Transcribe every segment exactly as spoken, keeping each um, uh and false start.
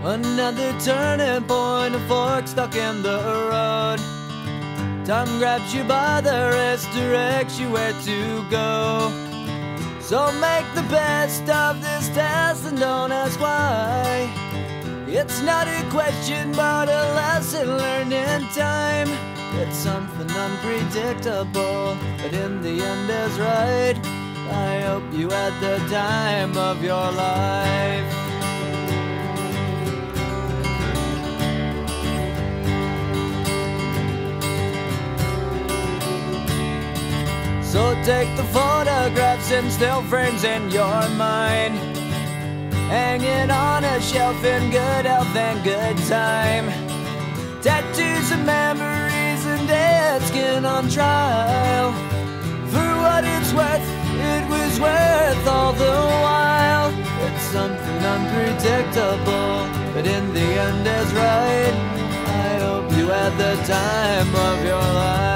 Another turning point, a fork stuck in the road. Time grabs you by the wrist, directs you where to go. So make the best of this test and don't ask why. It's not a question but a lesson learned in time. It's something unpredictable, but in the end is right. I hope you had the time of your life. So take the photographs and still frames in your mind, hanging on a shelf in good health and good time. Tattoos and memories and dead skin on trial. For what it's worth, it was worth all the while. It's something unpredictable, but in the end is right. I hope you had the time of your life.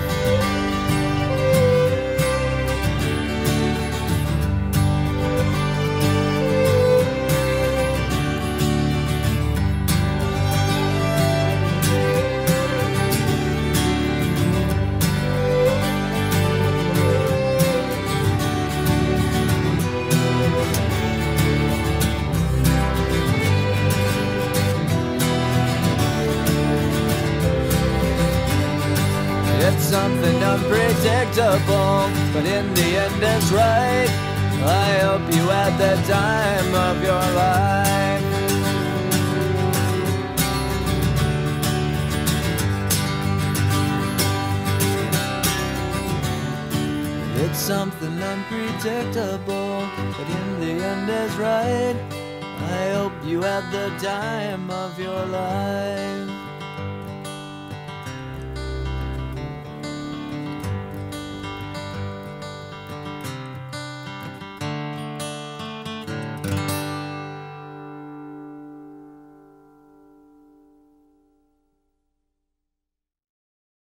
It's something unpredictable, but in the end it's right. I hope you had the time of your life. It's something unpredictable, but in the end is right. I hope you had the time of your life.